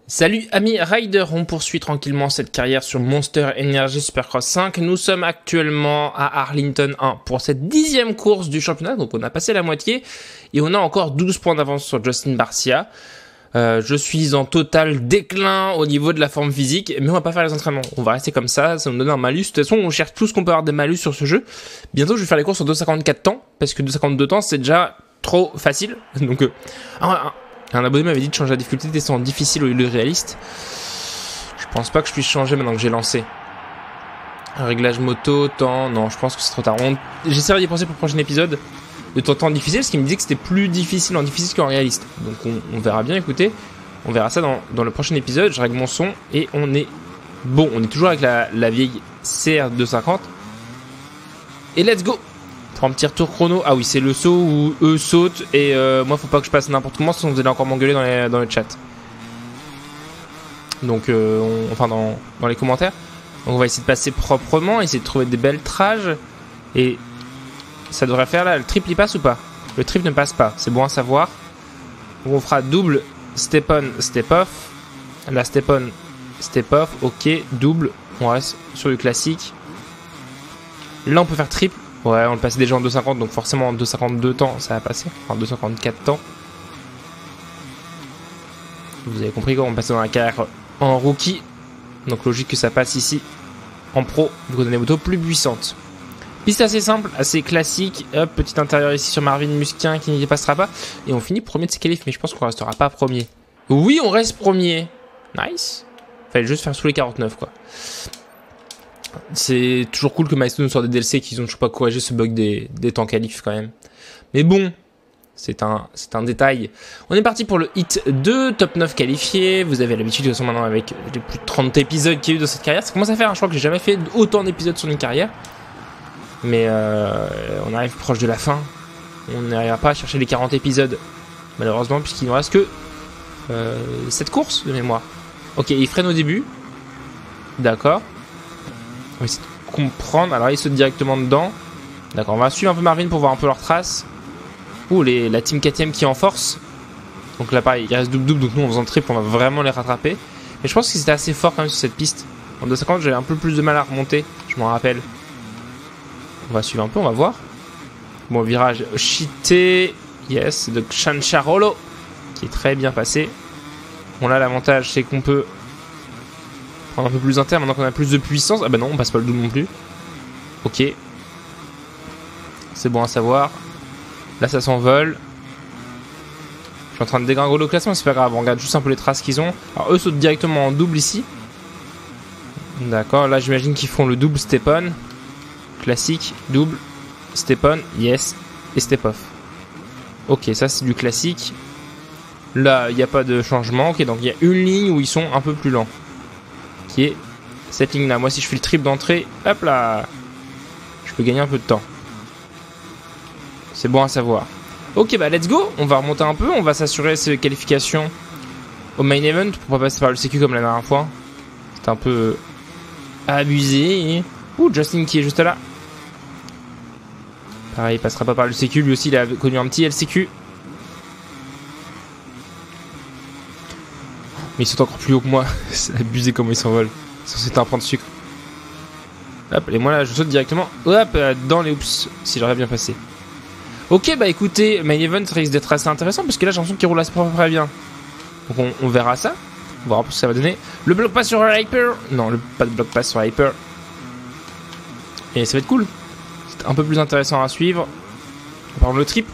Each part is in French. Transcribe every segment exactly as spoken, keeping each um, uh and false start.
Salut amis riders, on poursuit tranquillement cette carrière sur Monster Energy Supercross cinq. Nous sommes actuellement à Arlington un pour cette dixième course du championnat, donc on a passé la moitié et on a encore douze points d'avance sur Justin Barcia. Euh, je suis en total déclin au niveau de la forme physique, mais on va pas faire les entraînements, on va rester comme ça, ça nous donne un malus. De toute façon, on cherche tout ce qu'on peut avoir des malus sur ce jeu. Bientôt, je vais faire les courses en deux cinquante-quatre temps, parce que deux cinquante-deux temps, c'est déjà trop facile. Donc, euh, un, un, un abonné m'avait dit de changer la difficulté, tester en difficile au lieu de réaliste. Je pense pas que je puisse changer maintenant que j'ai lancé. Un réglage moto, temps, non, je pense que c'est trop tard. On... J'essaierai d'y penser pour le prochain épisode. De temps en difficile, parce qu'il me disait que c'était plus difficile en difficile qu'en réaliste. Donc on, on verra bien, écoutez. On verra ça dans, dans le prochain épisode. Je règle mon son et on est bon. On est toujours avec la, la vieille C R deux cent cinquante. Et let's go pour un petit retour chrono. Ah oui, c'est le saut où eux sautent. Et euh, moi, faut pas que je passe n'importe comment, sinon vous allez encore m'engueuler dans, les, dans le chat. Donc, euh, on, enfin, dans, dans les commentaires. Donc on va essayer de passer proprement, essayer de trouver des belles trages. Et... ça devrait faire là, le triple il passe ou pas? Le triple ne passe pas, c'est bon à savoir. Donc on fera double, step on, step off. La step on, step off, ok, double. On reste sur du classique. Là on peut faire triple. Ouais, on le passait déjà en deux cinquante, donc forcément en deux cinquante-deux temps ça va passer. Enfin deux cinquante-quatre temps. Vous avez compris quoi, on passe dans la carrière en rookie. Donc logique que ça passe ici en pro, vu qu'on a des motos plus puissantes. Piste assez simple, assez classique. Hop, petit intérieur ici sur Marvin Musquin qui n'y passera pas. Et on finit premier de ses qualifs, mais je pense qu'on restera pas premier. Oui, on reste premier. Nice. Fallait juste faire sous les quarante-neuf, quoi. C'est toujours cool que Milestone nous sorte des D L C qui ont toujours pas corrigé ce bug des, des temps qualifs, quand même. Mais bon, c'est un, c'est un détail. On est parti pour le hit deux, top neuf qualifié. Vous avez l'habitude, de toute façon, maintenant, avec les plus de trente épisodes qu'il y a eu dans cette carrière. Ça commence à faire, hein, je crois que j'ai jamais fait autant d'épisodes sur une carrière. Mais euh, on arrive proche de la fin. On n'arrivera pas à chercher les quarante épisodes, malheureusement, puisqu'il ne reste que euh, cette course de mémoire. Ok, il freine au début. D'accord. On va essayer de comprendre. Alors, il saute directement dedans. D'accord, on va suivre un peu Marvin pour voir un peu leurs traces. Ouh, les, la team quatrième qui est en force. Donc là, pareil, il reste double-double. Donc nous, en faisant triple, on va vraiment les rattraper. Mais je pense que c'était assez fort quand même sur cette piste. En deux cinquante, j'avais un peu plus de mal à remonter. Je m'en rappelle. On va suivre un peu, on va voir. Bon, virage cheaté. Yes, de Chancharolo. Qui est très bien passé. Bon, là, l'avantage, c'est qu'on peut prendre un peu plus inter. Maintenant qu'on a plus de puissance. Ah bah non, on passe pas le double non plus. Ok. C'est bon à savoir. Là, ça s'envole. Je suis en train de dégringoler au classement, c'est pas grave. On regarde juste un peu les traces qu'ils ont. Alors, eux sautent directement en double ici. D'accord, là, j'imagine qu'ils font le double step-on. Classique, double, step on, yes, et step off. Ok, ça c'est du classique. Là, il n'y a pas de changement. Ok, donc il y a une ligne où ils sont un peu plus lents. Qui est cette ligne-là. Moi, si je fais le triple d'entrée, hop là, je peux gagner un peu de temps. C'est bon à savoir. Ok, bah let's go. On va remonter un peu. On va s'assurer ces qualifications au main event pour pas passer par le C Q comme la dernière fois. C'était un peu abusé. Ouh, Justin qui est juste là. Pareil, il passera pas par le C Q. Lui aussi, il a connu un petit L C Q. Mais ils sont encore plus haut que moi. C'est abusé comment ils s'envolent. C'est un point de sucre. Hop, et moi là, je saute directement. Hop, dans les oups. Si j'aurais bien passé. Ok, bah écoutez, main event risque d'être assez intéressant parce que là, j'ai l'impression qu'il roule à peu près bien. Donc on, on verra ça. On verra ce que ça va donner. Le bloc pass sur Hyper. Non, le, pas de bloc pass sur Hyper. Et ça va être cool. C'est un peu plus intéressant à suivre. On va prendre le trip.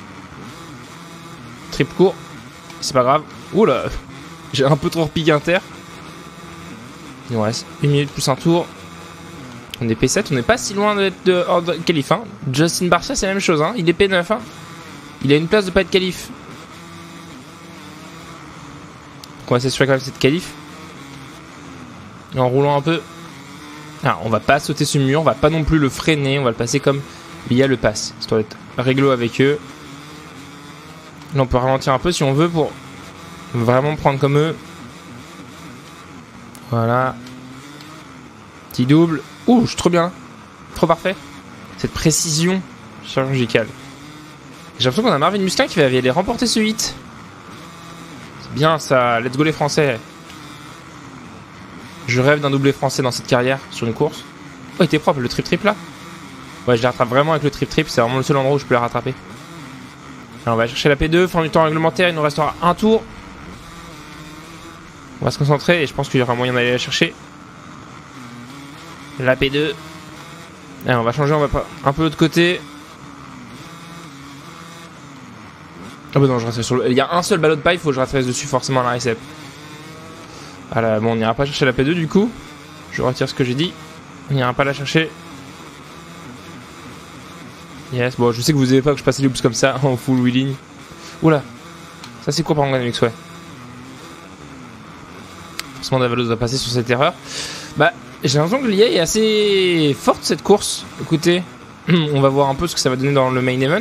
Trip court. C'est pas grave. Oula. J'ai un peu trop repiqué inter. Il nous reste une minute plus un tour. On est P sept. On n'est pas si loin d'être de, hors de qualif. Hein. Justin Barcia, c'est la même chose. Hein. Il est P neuf. Hein. Il a une place de pas être qualif. Donc on va s'assurer quand même cette qualif. En roulant un peu. Alors, on va pas sauter ce mur, on va pas non plus le freiner, on va le passer comme il y a le pass. Ça doit être réglo avec eux. Là, on peut ralentir un peu si on veut pour vraiment prendre comme eux. Voilà. Petit double. Ouh, je suis trop bien. Trop parfait. Cette précision chirurgicale. J'ai l'impression qu'on a Marvin Musquin qui va aller remporter ce hit. C'est bien ça. Let's go les Français. Je rêve d'un doublé français dans cette carrière sur une course. Oh, il était propre le trip-trip là. Ouais, je les rattrape vraiment avec le trip-trip. C'est vraiment le seul endroit où je peux les rattraper. Alors, on va chercher la P deux. Fin du temps réglementaire. Il nous restera un tour. On va se concentrer et je pense qu'il y aura moyen d'aller la chercher. La P deux. Allez, on va changer. On va pas un peu de l'autre côté. Ah bah non, je reste sur le... Il y a un seul ballot de paille. Il faut que je rattrape dessus forcément à la récep. Voilà, bon, on n'ira pas chercher la P deux du coup. Je retire ce que j'ai dit. On n'ira pas la chercher. Yes, bon, je sais que vous n'avez pas que je passe les loops comme ça en full wheeling. Oula, ça c'est quoi par exemple Dynamics, ouais. Forcément, Davalos va passer sur cette erreur. Bah, j'ai l'impression que l'I A est assez forte cette course. Écoutez, on va voir un peu ce que ça va donner dans le main event.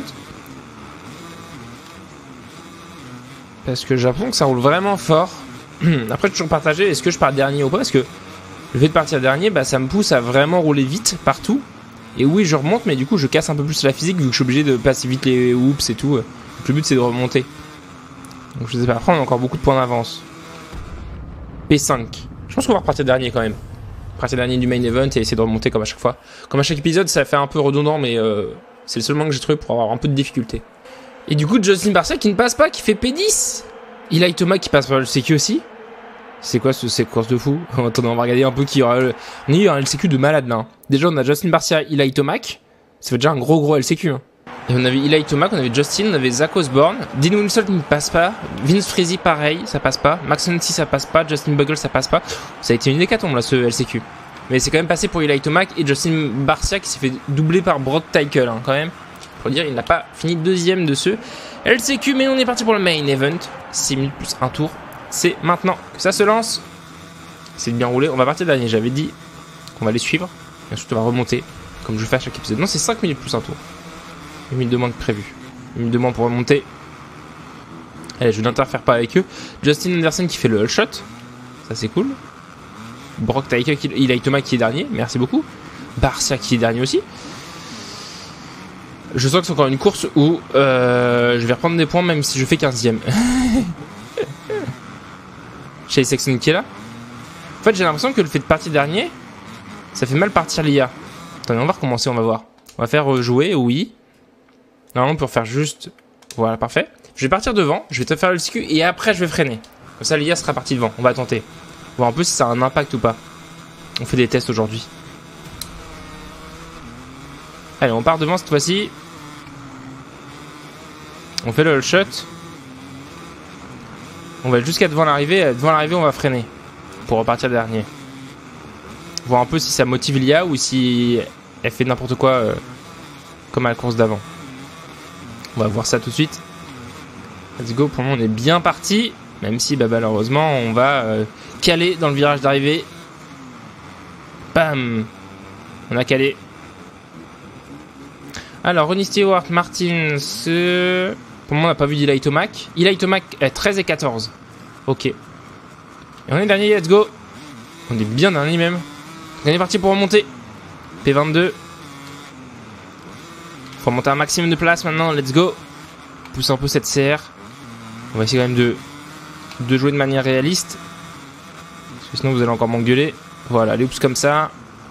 Parce que j'ai l'impression que ça roule vraiment fort. Après, toujours partagé, est-ce que je pars dernier ou pas? Parce que le fait de partir dernier, bah, ça me pousse à vraiment rouler vite partout. Et oui, je remonte, mais du coup, je casse un peu plus la physique vu que je suis obligé de passer vite les whoops et tout. Donc, le but, c'est de remonter. Donc, je sais pas. Après, on a encore beaucoup de points d'avance. P cinq. Je pense qu'on va repartir dernier quand même. Partir dernier du main event et essayer de remonter comme à chaque fois. Comme à chaque épisode, ça fait un peu redondant, mais euh, c'est le seul moment que j'ai trouvé pour avoir un peu de difficulté. Et du coup, Justin Barcia qui ne passe pas, qui fait P dix. Eli Thomas qui passe par le L C Q aussi. C'est quoi ce, cette course de fou? Attendez, on va regarder un peu qui aura... Le... On a eu un L C Q de malade là. Déjà, on a Justin Barcia, Eli Tomac. Ça fait déjà un gros gros L C Q. Hein. Et on avait Eli Tomac, on avait Justin, on avait Zach Osborne. Dean Wilson qui ne passe pas. Vince Friese pareil, ça passe pas. Max Hansi ça passe pas. Justin Bugle ça passe pas. Ça a été une hécatombe là ce L C Q. Mais c'est quand même passé pour Eli Tomac et Justin Barcia qui s'est fait doubler par Brock Teichel hein, quand même. Faut dire, il n'a pas fini deuxième de ce L C Q. Mais on est parti pour le main event. six minutes plus un tour. C'est maintenant que ça se lance. C'est bien roulé. On va partir dernier. J'avais dit qu'on va les suivre. Et ensuite, on va remonter. Comme je fais à chaque épisode. Non, c'est cinq minutes plus un tour. une minute de moins que prévu. une minute de moins pour remonter. Allez, je n'interfère pas avec eux. Justin Anderson qui fait le hull shot. Ça, c'est cool. Brock Teichel, Eli Thomas qui est dernier. Merci beaucoup. Barcia qui est dernier aussi. Je sens que c'est encore une course où euh, je vais reprendre des points même si je fais quinzième. Chez Sexton qui est là. En fait, j'ai l'impression que le fait de partir dernier, ça fait mal partir l'I A. Attendez, on va recommencer, on va voir. On va faire jouer, oui. Normalement, on peut refaire juste... Voilà, parfait. Je vais partir devant, je vais te faire le L C Q et après, je vais freiner. Comme ça, l'I A sera parti devant. On va tenter. Voir un peu si ça a un impact ou pas. On fait des tests aujourd'hui. Allez, on part devant cette fois-ci. On fait le hull shot. On va jusqu'à devant l'arrivée. Devant l'arrivée, on va freiner. Pour repartir dernier. Voir un peu si ça motive l'I A ou si elle fait n'importe quoi euh, comme à la course d'avant. On va voir ça tout de suite. Let's go. Pour le moment, on est bien parti. Même si, bah, malheureusement, on va euh, caler dans le virage d'arrivée. Bam. On a calé. Alors, Ronnie Stewart, Martin, ce... Pour le moment, on n'a pas vu d'Eli Tomac. Eli Tomac est treize et quatorze. Ok. Et on est dernier, let's go. On est bien dernier même. On est parti pour remonter. P vingt-deux. Faut remonter un maximum de place maintenant, let's go. Pousse un peu cette C R. On va essayer quand même de, de jouer de manière réaliste. Parce que sinon vous allez encore m'engueuler. Voilà, les hoops comme ça.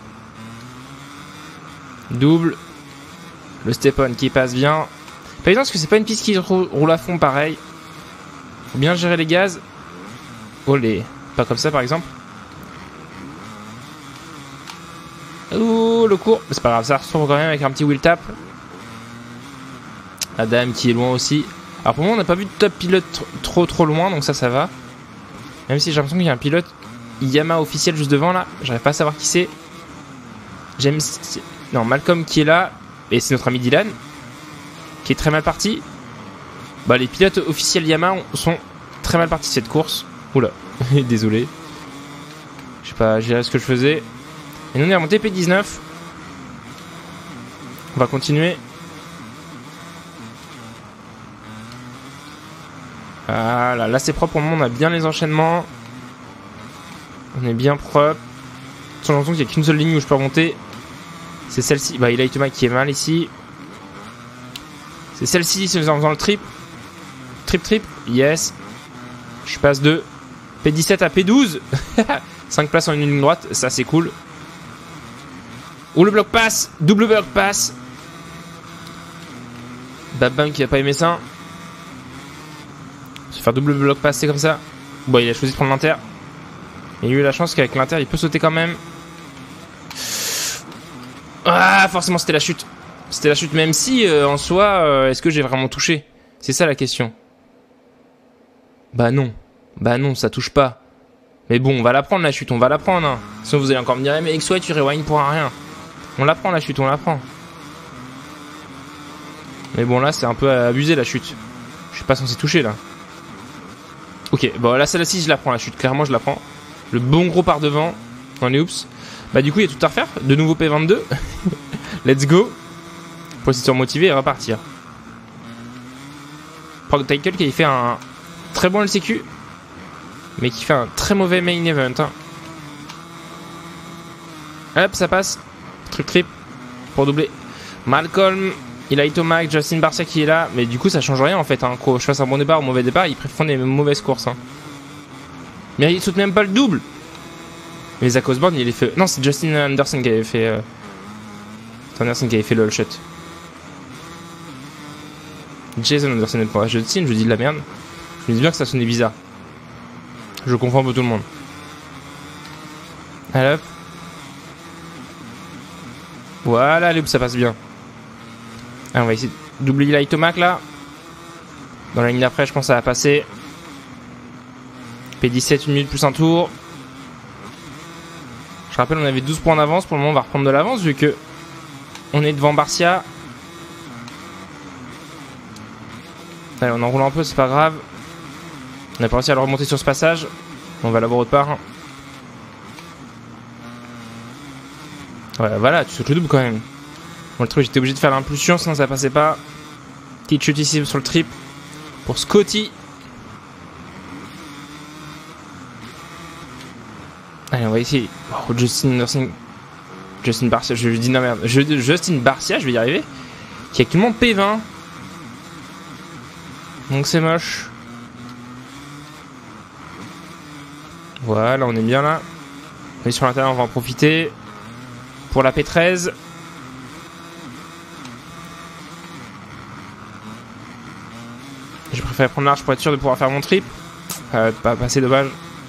Double. Le step-on qui passe bien. Pas évident parce que c'est pas une piste qui roule à fond pareil. Faut bien gérer les gaz. Oh les... Pas comme ça par exemple. Ouh le cours. C'est pas grave, ça retrouve quand même avec un petit wheel tap. La dame qui est loin aussi. Alors pour le moment on n'a pas vu de top pilote trop trop loin, donc ça ça va. Même si j'ai l'impression qu'il y a un pilote Yamaha officiel juste devant là. J'arrive pas à savoir qui c'est. James... Non, Malcolm qui est là. Et c'est notre ami Dylan. Qui est très mal parti. Bah les pilotes officiels Yamaha sont très mal partis cette course. Oula, désolé. Je sais pas, j'ai ce que je faisais. Et nous on est remonté P dix-neuf. On va continuer. Voilà, là c'est propre pour le moment, on a bien les enchaînements. On est bien propre. J'ai l'impression qu'il n'y a qu'une seule ligne où je peux remonter. C'est celle-ci. Bah il a Thomas qui est mal ici. C'est celle-ci, c'est en faisant le trip. Trip trip. Yes. Je passe deux. P dix-sept à P douze. cinq places en une ligne droite, ça c'est cool. Ou le bloc passe, double bloc passe. Babin qui a pas aimé ça. Se faire double bloc passe, c'est comme ça. Bon, il a choisi de prendre l'inter. Il a eu la chance qu'avec l'inter, il peut sauter quand même. Ah, forcément, c'était la chute. C'était la chute, même si, euh, en soi, euh, est-ce que j'ai vraiment touché? C'est ça la question. Bah non. Bah non, ça touche pas. Mais bon, on va la prendre la chute, on va la prendre. Hein. Sinon, vous allez encore me dire, mais X Y, tu rewind pour un rien. On la prend la chute, on la prend. Mais bon, là, c'est un peu abusé la chute. Je suis pas censé toucher là. Ok, bon, là, celle-ci, je la prends la chute. Clairement, je la prends. Le bon gros par devant. Dans les oups. Bah, du coup, il y a tout à refaire. De nouveau P vingt-deux. Let's go. Pour essayer de se remotiver et repartir. Progticle qui a fait un très bon L C Q. Mais qui fait un très mauvais main event. Hein. Hop, ça passe. Trip trip. Pour doubler. Malcolm. Il a Itomac, Justin Barcia qui est là. Mais du coup, ça change rien en fait. Hein. Que je fasse un bon départ ou un mauvais départ, ils préfèrent les mauvaises courses. Hein. Mais il saute même pas le double. Mais Zach Osborne, il est fait. Non, c'est Justin Anderson qui avait fait. Euh... Anderson qui avait fait le all shot. Jason Anderson est pas Justin, je dis de la merde. Je me dis bien que ça sonnait bizarre. Je confonds un peu tout le monde. Allez hop. Voilà, allez, ça passe bien. Ah, on va essayer de doubler l'Itomac là. Dans la ligne d'après, je pense que ça va passer. P dix-sept, une minute plus un tour. Je rappelle, on avait douze points d'avance. Pour le moment, on va reprendre de l'avance vu que on est devant Barcia. Allez, on enroule un peu, c'est pas grave. On n'a pas réussi à le remonter sur ce passage. On va l'avoir autre part. Ouais, voilà, tu sautes le double quand même. Bon, le truc, j'étais obligé de faire l'impulsion, sinon ça passait pas. Petite chute ici sur le trip. Pour Scotty. Allez, on va essayer. Oh, Justin Anderson. Justin Barcia, je dis non merde. Je, Justin Barcia, je vais y arriver. Qui est actuellement P vingt. Donc c'est moche. Voilà, on est bien là. On est sur l'intérieur, on va en profiter. Pour la P treize. Je préfère prendre large pour être sûr de pouvoir faire mon trip. Euh, pas passer, dommage.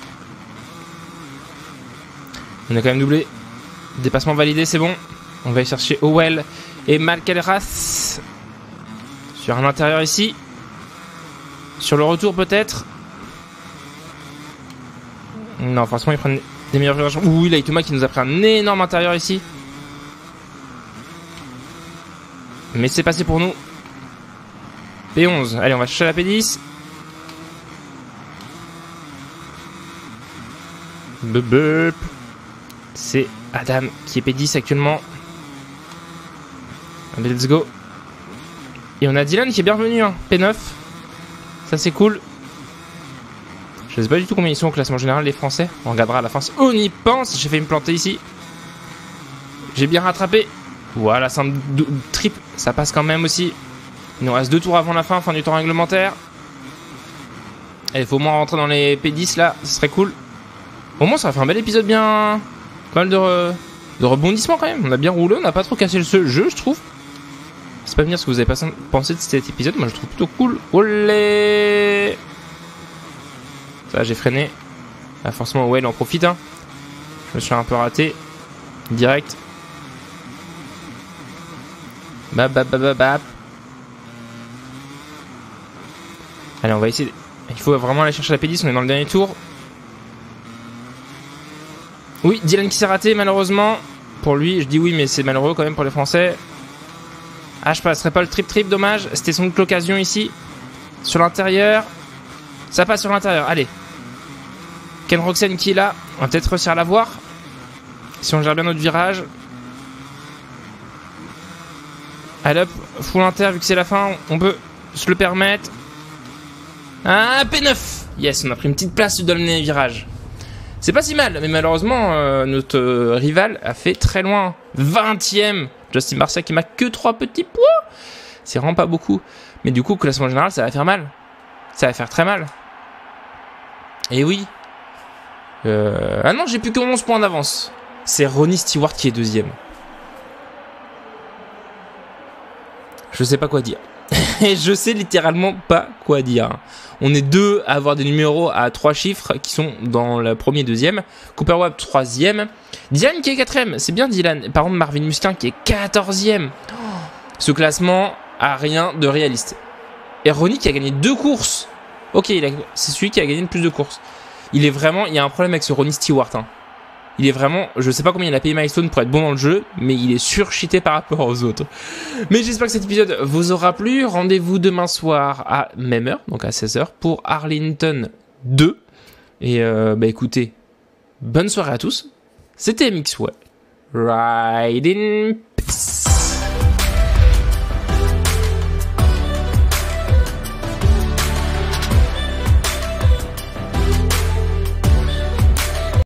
On a quand même doublé. Dépassement validé, c'est bon. On va aller chercher Howell et Malcalras. Sur un intérieur ici. Sur le retour peut-être. Non, forcément ils prennent des meilleures virages. Oui, là, Thomas qui nous a pris un énorme intérieur ici. Mais c'est passé pour nous. P onze. Allez, on va chercher la P dix. Bup. C'est Adam qui est P dix actuellement. Allez, let's go. Et on a Dylan qui est bienvenu, hein. P neuf. Ça, c'est cool. Je sais pas du tout combien ils sont au classement général, les Français. On regardera à la fin si on y pense. J'ai failli me planter ici. J'ai bien rattrapé. Voilà, c'est un trip. Ça passe quand même aussi. Il nous reste deux tours avant la fin, fin du temps réglementaire. Et il faut au moins rentrer dans les P dix là. Ce serait cool. Au moins, ça va faire un bel épisode bien. Pas mal de, re... de rebondissements quand même. On a bien roulé. On n'a pas trop cassé le jeu, je trouve. C'est pas venir ce que vous avez pas pensé de cet épisode. Moi, je trouve plutôt cool. Olé! Ça, j'ai freiné. Là, forcément, ouais, il en profite. Hein. Je me suis un peu raté. Direct. Bap, bap, bap, bap, bap. Allez, on va essayer. Il faut vraiment aller chercher la P dix. On est dans le dernier tour. Oui, Dylan qui s'est raté, malheureusement. Pour lui, je dis oui, mais c'est malheureux quand même pour les Français. Ah, je passerai pas le trip-trip, dommage. C'était sans doute l'occasion ici. Sur l'intérieur. Ça passe sur l'intérieur, allez. Ken Roxen qui est là. On va peut-être réussir à la voir. Si on gère bien notre virage. Allez hop, full inter, vu que c'est la fin, on peut se le permettre. Ah, P neuf. Yes, on a pris une petite place dans le virage. C'est pas si mal, mais malheureusement, euh, notre euh, rival a fait très loin. vingtième. Justin Barcia qui m'a que trois petits points. C'est vraiment pas beaucoup. Mais du coup, classement général, ça va faire mal. Ça va faire très mal. Et oui. Euh... Ah non, j'ai plus que onze points d'avance. C'est Ronnie Stewart qui est deuxième. Je sais pas quoi dire. Et je sais littéralement pas quoi dire. On est deux à avoir des numéros à trois chiffres qui sont dans le premier et deuxième. Cooper Webb troisième. Dylan qui est quatrième. C'est bien Dylan. Par contre, Marvin Musquin qui est quatorzième. Ce classement a rien de réaliste. Et Ronnie qui a gagné deux courses. Ok, il a... c'est celui qui a gagné le plus de courses. Il est vraiment... Il y a un problème avec ce Ronnie Stewart. Hein. Il est vraiment... Je sais pas combien il a payé Milestone pour être bon dans le jeu, mais il est surcheaté par rapport aux autres. Mais j'espère que cet épisode vous aura plu. Rendez-vous demain soir à même heure, donc à seize heures, pour Arlington deux. Et euh, bah écoutez, bonne soirée à tous. C'était M X W. Ride in